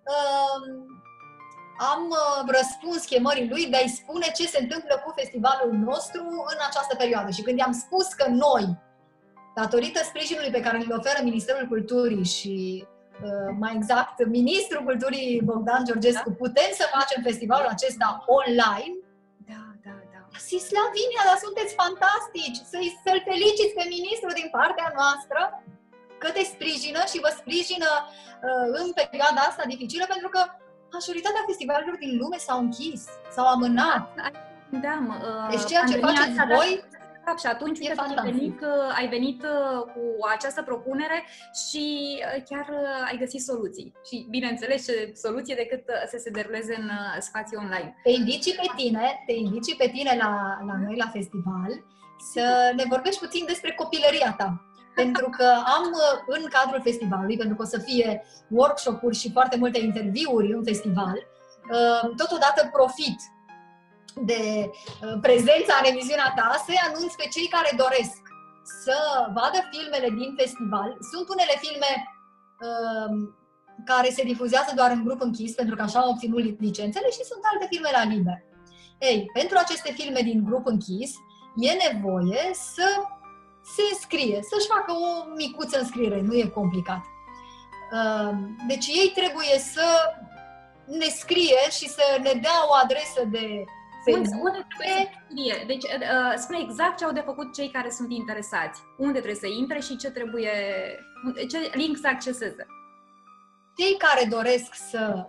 am răspuns chemării lui de a-i spune ce se întâmplă cu festivalul nostru în această perioadă. Și când i-am spus că noi, datorită sprijinului pe care îl oferă Ministerul Culturii și, mai exact, Ministrul Culturii Bogdan Georgescu, putem să facem festivalul acesta online, da, da, da. a zis Lavinia, dar sunteți fantastici, să-i, să-l feliciți pe ministru din partea noastră că te sprijină și vă sprijină uh, în perioada asta dificilă, pentru că majoritatea festivalurilor din lume s-au închis, s-au amânat. Da, mă, uh, deci ceea ce faceți voi... Și atunci e ai venit, ai venit cu această propunere și chiar ai găsit soluții. Și bineînțeles, ce soluție decât să se deruleze în spațiu online. Te invit și pe tine, te invit și pe tine la, la noi la festival să ne vorbești puțin despre copilăria ta. Pentru că am în cadrul festivalului, pentru că o să fie workshop-uri și foarte multe interviuri în festival, totodată profit de prezența în emisiunea ta, să-i anunț pe cei care doresc să vadă filmele din festival. Sunt unele filme uh, care se difuzează doar în grup închis, pentru că așa au obținut licențele, și sunt alte filme la liber. Ei, pentru aceste filme din grup închis, e nevoie să se înscrie, să-și facă o micuță înscriere, nu e complicat. Uh, deci ei trebuie să ne scrie și să ne dea o adresă de Unde, unde trebuie să scrie? Deci, uh, spune exact ce au de făcut cei care sunt interesați. Unde trebuie să intre și ce trebuie, ce link să acceseze. Cei care doresc să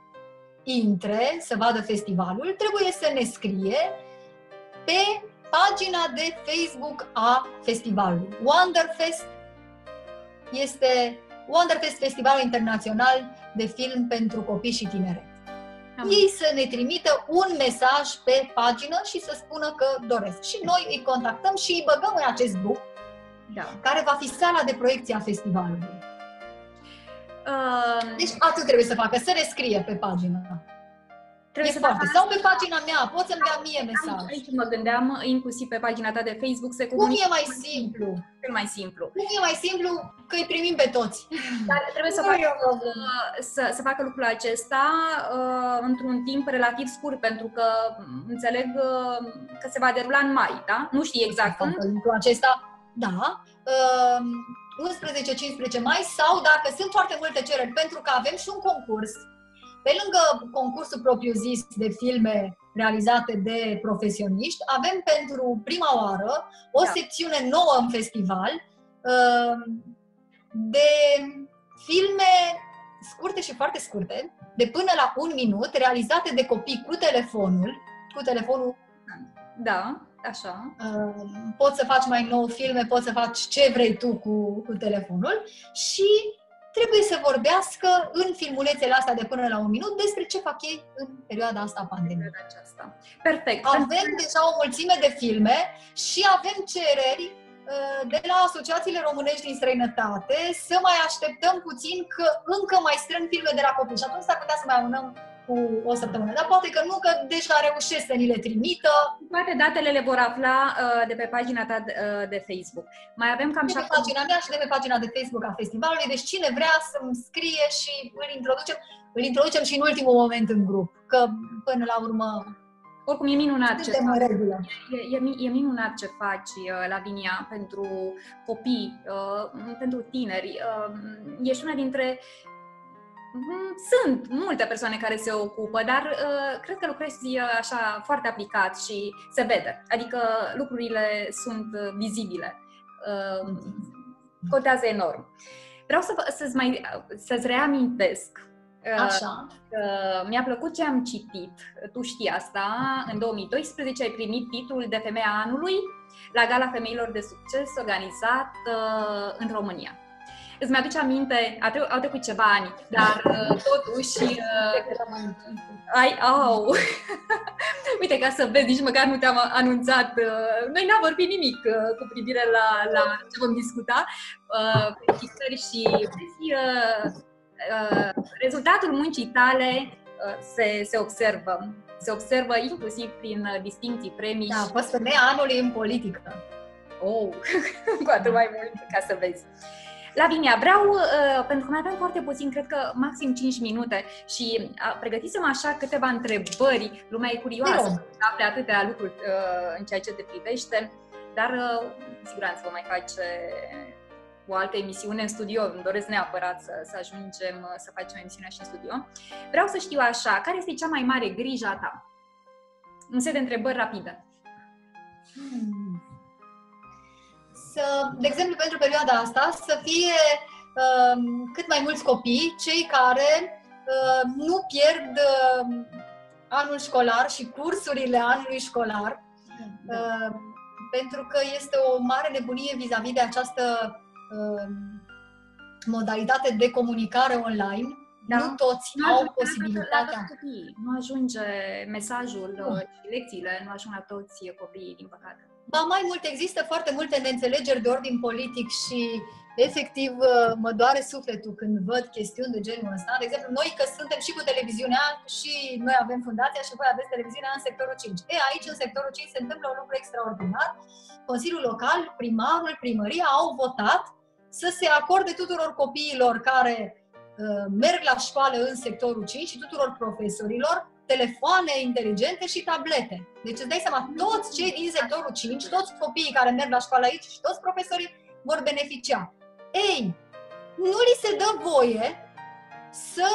intre, să vadă festivalul, trebuie să ne scrie pe pagina de Facebook a festivalului. Wonderfest este Wonderfest, Festivalul Internațional de Film pentru Copii și Tineret. Am. Ei să ne trimită un mesaj pe pagină și să spună că doresc. Și noi îi contactăm și îi băgăm în acest grup, da, care va fi sala de proiecție a festivalului. Uh... Deci atât trebuie să facă, să ne scrie pe pagină. Trebuie e să foarte. Sau pe pagina mea, poți să-mi dea mie mesaj. Aici, aici mă gândeam, inclusiv pe pagina ta de Facebook se comunică. Cum e mai simplu? Cel mai simplu. Cum e mai simplu? Că îi primim pe toți. Dar trebuie să facă, să, să facă lucrul acesta uh, într-un timp relativ scurt, pentru că înțeleg uh, că se va derula în mai, da? Nu știi exact când. Lucrul acesta, da. Uh, unsprezece cincisprezece mai, sau dacă sunt foarte multe cereri, pentru că avem și un concurs. Pe lângă concursul propriu-zis de filme realizate de profesioniști, avem pentru prima oară o da. secțiune nouă în festival de filme scurte și foarte scurte, de până la un minut, realizate de copii cu telefonul, cu telefonul. Da, așa. Poți să faci mai nou filme, poți să faci ce vrei tu cu, cu telefonul și trebuie să vorbească în filmulețele astea de până la un minut despre ce fac ei în perioada asta a pandemiei. Perfect. Avem deja o mulțime de filme și avem cereri de la asociațiile românești din străinătate să mai așteptăm puțin, că încă mai strâng filme de la copii și atunci s-ar putea să mai amânăm cu o săptămână. Dar poate că nu, că deja reușesc să ni le trimită. Toate datele le vor afla uh, de pe pagina ta de, uh, de Facebook. Mai avem cam de pe pagina mea și de pe pagina de Facebook a festivalului. Deci cine vrea să-mi scrie și îl introducem, îl introducem și în ultimul moment în grup. Că până la urmă... Oricum, e minunat ce faci. E, e, e minunat ce faci, Lavinia, pentru copii, uh, pentru tineri. Uh, ești una dintre... Sunt multe persoane care se ocupă, dar uh, cred că lucrezi așa foarte aplicat și se vede. Adică lucrurile sunt vizibile. Uh, contează enorm. Vreau să, să-ți, mai, să-ți reamintesc Așa. Mi-a plăcut ce am citit. Tu știi asta. În două mii doisprezece ai primit titlul de Femeia Anului la Gala Femeilor de Succes organizat în România. Îți mi-aduce aminte, au trecut ceva ani, dar totuși ai, au, uite, ca să vezi, nici măcar nu te-am anunțat, noi n-am vorbit nimic cu privire la, la ce vom discuta, felicitări și vezi, rezultatul muncii tale se, se observă, se observă inclusiv prin distincții, premii. Da, a fost femeia anului în politică. Oh, cu atât mai mult, ca să vezi. Lavinia, vreau, uh, pentru că mai avem foarte puțin, cred că maxim cinci minute și uh, pregătisem așa câteva întrebări, lumea e curioasă să afle atâtea lucruri uh, în ceea ce te privește, dar uh, cu siguranță vom mai face o altă emisiune în studio, îmi doresc neapărat să, să ajungem să facem emisiunea și în studio. Vreau să știu așa, care este cea mai mare grijă a ta? Un set de întrebări rapide. Hmm. Să, de exemplu, pentru perioada asta, să fie uh, cât mai mulți copii, cei care uh, nu pierd uh, anul școlar și cursurile anului școlar, uh, pentru că este o mare nebunie vis-a-vis de această uh, modalitate de comunicare online. Da. Nu toți nu au posibilitatea. Nu ajunge mesajul uh, și lecțiile, nu ajung la toți copiii, din păcate. Ba mai mult, există foarte multe neînțelegeri de ordin politic și efectiv mă doare sufletul când văd chestiuni de genul ăsta. De exemplu, noi că suntem și cu televiziunea și noi avem fundația și voi aveți televiziunea în sectorul cinci. E, aici în sectorul cinci se întâmplă un lucru extraordinar. Consiliul local, primarul, primăria au votat să se acorde tuturor copiilor care uh, merg la școală în sectorul cinci și tuturor profesorilor telefoane inteligente și tablete. Deci îți dai seama, toți cei din sectorul cinci, toți copiii care merg la școală aici și toți profesorii vor beneficia. Ei, nu li se dă voie să,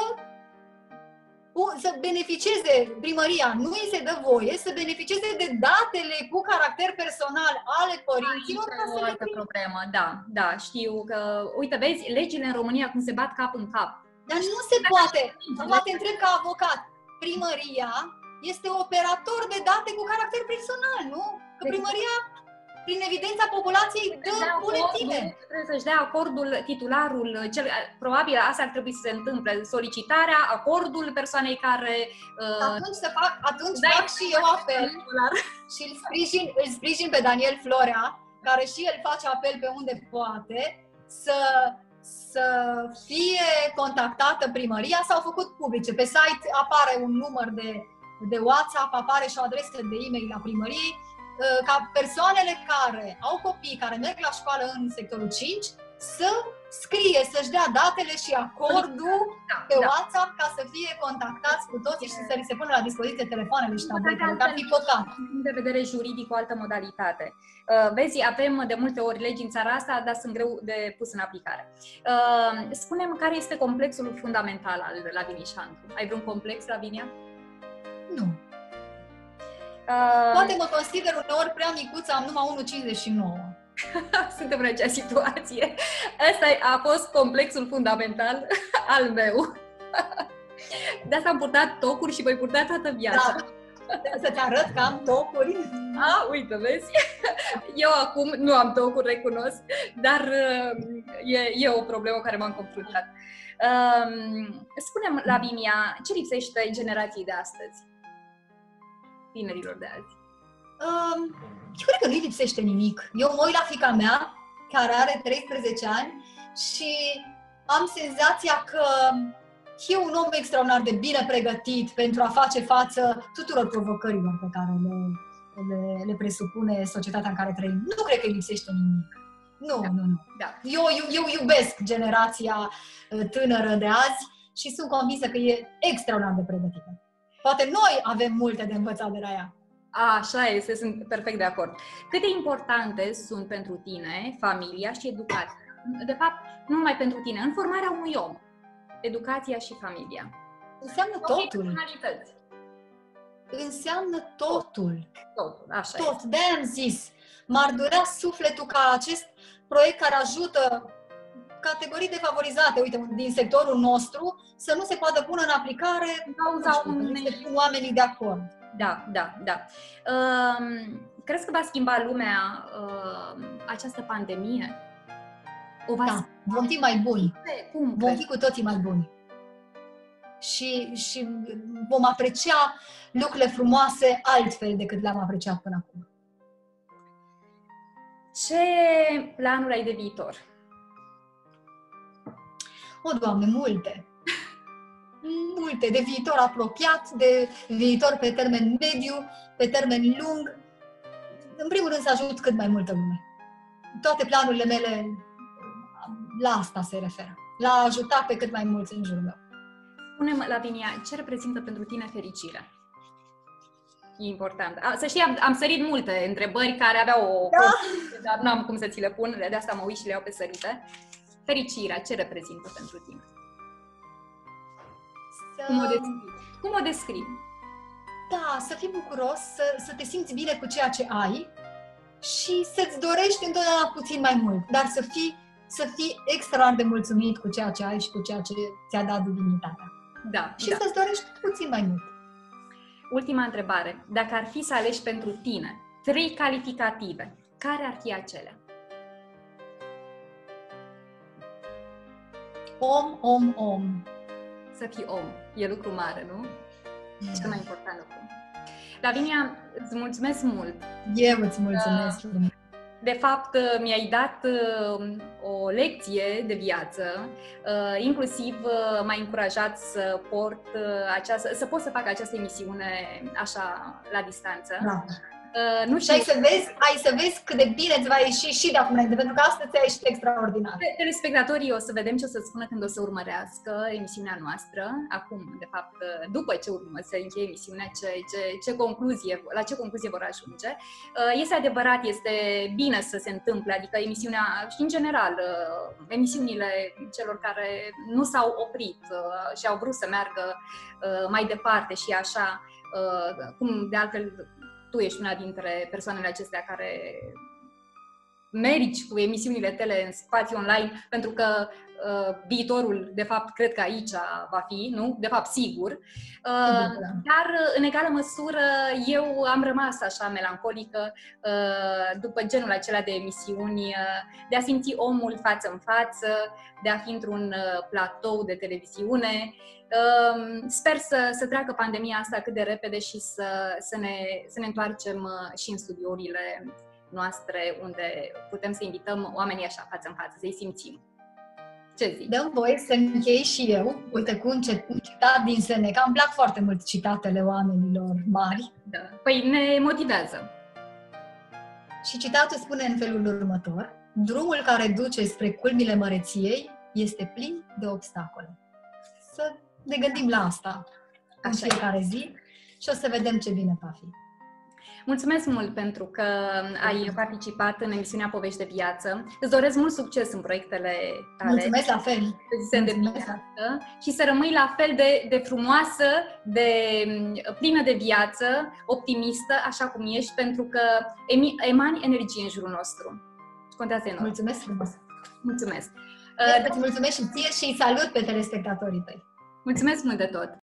să beneficieze, primăria nu îi se dă voie să beneficieze de datele cu caracter personal ale părinților. Aici ca o altă problemă, da, da, știu că, uite, vezi, legile în România cum se bat cap în cap. Dar nu se poate, poate întreb ca avocat. Primăria este operator de date cu caracter personal, nu? Că primăria, prin evidența populației, dă buletine. Trebuie să-și dea acordul titularul, cel, probabil asta ar trebui să se întâmple, solicitarea, acordul persoanei care... Uh, atunci să fac, atunci fac și eu apel și îl sprijin, îl sprijin pe Daniel Florea, care și el face apel pe unde poate, să... să fie contactată primăria, s-au făcut publice. Pe site apare un număr de, de WhatsApp, apare și o adresă de e-mail la primărie, ca persoanele care au copii care merg la școală în sectorul cinci să scrie, să-și dea datele și acordul da, pe da. WhatsApp ca să fie contactați cu toții și să li se pună la dispoziție telefoanele și tabletele, că ar fi păcat. Din punct de vedere juridic, o altă modalitate. Uh, vezi, avem de multe ori legi în țara asta, dar sunt greu de pus în aplicare. Uh, spune-mi care este complexul fundamental al Lavinii Șandru. Ai vreun complex, Lavinia? Nu. Uh, Poate mă consider uneori prea micuță, am numai unu virgulă cincizeci și nouă. Suntem în acea situație. Asta a fost complexul fundamental al meu. De asta am purtat tocuri și voi purta toată viața. Da. Să te arăt că am tocuri. A, uite, vezi? Eu acum nu am tocuri, recunosc, dar e, e o problemă cu care m-am confruntat. Spune-mi, Lavinia, ce lipsește generației de astăzi? Tinerilor de azi? Um, eu cred că nu-i lipsește nimic. Eu mă uit la fiica mea, care are treisprezece ani, și am senzația că e un om extraordinar de bine pregătit pentru a face față tuturor provocărilor pe care le, le, le presupune societatea în care trăim. Nu cred că îi lipsește nimic. Nu, da. nu, nu. Da. Eu, eu, eu iubesc generația tânără de azi și sunt convinsă că e extraordinar de pregătită. Poate noi avem multe de învățat de la ea. A, așa este, sunt perfect de acord. Cât de importante sunt pentru tine familia și educația? De fapt, nu numai pentru tine, în formarea unui om. Educația și familia. Înseamnă totul. Înseamnă totul. Totul, așa Tot. Este. De-aia am zis, m-ar durea sufletul ca acest proiect care ajută categorii defavorizate, uite, din sectorul nostru, să nu se poată pune în aplicare din cauza unei... oamenii de acord. Da, da, da. Uh, crezi că va schimba lumea uh, această pandemie? O va da, vom fi mai buni. Cum? Vom fi cu toții mai buni. Și, și vom aprecia lucrurile frumoase altfel decât le-am apreciat până acum. Ce planuri ai de viitor? O, Doamne, multe! Multe! De viitor apropiat, de viitor pe termen mediu, pe termen lung. În primul rând să ajut cât mai multă lume. Toate planurile mele la asta se referă. La a ajuta pe cât mai mulți în jurul meu. Spune-mă, Lavinia, ce reprezintă pentru tine fericirea? E important. A, să știi, am, am sărit multe întrebări care aveau o... Da. Dar nu am cum să ți le pun, de asta mă uit și le iau pe sărite. Fericirea, ce reprezintă pentru tine? Să... Cum o descrii? Cum o descrii? Da, să fii bucuros, să, să te simți bine cu ceea ce ai și să-ți dorești întotdeauna puțin mai mult, dar să fii, să fii extraordinar de mulțumit cu ceea ce ai și cu ceea ce ți-a dat divinitatea. Da. Și da. să-ți dorești puțin mai mult. Ultima întrebare. Dacă ar fi să alegi pentru tine trei calificative, care ar fi acelea? Om, om, om. Să fii om. E lucru mare, nu? Cel mai important lucru. Lavinia, îți mulțumesc mult! Eu îți mulțumesc! Uh, de fapt, mi-ai dat uh, o lecție de viață, uh, inclusiv uh, m-ai încurajat să port uh, această, să pot să fac această emisiune așa, la distanță. Da. Uh, nu și ai să, vezi, ai să vezi cât de bine îți va ieși și de acum înainte, pentru că asta ți-a ieșit extraordinar. Telespectatorii o să vedem ce o să spună când o să urmărească emisiunea noastră. Acum, de fapt, după ce urmă să încheie emisiunea, ce, ce, ce concluzie, la ce concluzie vor ajunge. Este adevărat, este bine să se întâmple, adică emisiunea și, în general, emisiunile celor care nu s-au oprit și au vrut să meargă mai departe și așa, cum de altfel tu ești una dintre persoanele acestea care meriți cu emisiunile tale în spațiu online, pentru că uh, viitorul, de fapt, cred că aici va fi, nu? De fapt, sigur. Uh, dar, în egală măsură, eu am rămas așa melancolică uh, după genul acela de emisiuni, uh, de a simți omul față în față, de a fi într-un uh, platou de televiziune. Uh, sper să, să treacă pandemia asta cât de repede și să, să, ne, să ne întoarcem uh, și în studiourile noastre, unde putem să invităm oamenii așa față în față, să-i simțim. Ce zici? Dă-mi voie să închei și eu, uite, cu un citat din Seneca. Îmi plac foarte mult citatele oamenilor mari. Da. Păi ne motivează. Și citatul spune în felul următor: drumul care duce spre culmile măreției este plin de obstacole. Să ne gândim la asta în fiecare zi și o să vedem ce bine va fi. Mulțumesc mult pentru că ai participat în emisiunea Povești de Viață. Îți doresc mult succes în proiectele tale. Mulțumesc la fel! Mulțumesc. Și să rămâi la fel de, de frumoasă, de plină de viață, optimistă, așa cum ești, pentru că emani energie în jurul nostru. Contează enorm. Mulțumesc frumos! Mulțumesc! Îți mulțumesc și ție și îi salut pe telespectatorii tăi. Mulțumesc mult de tot!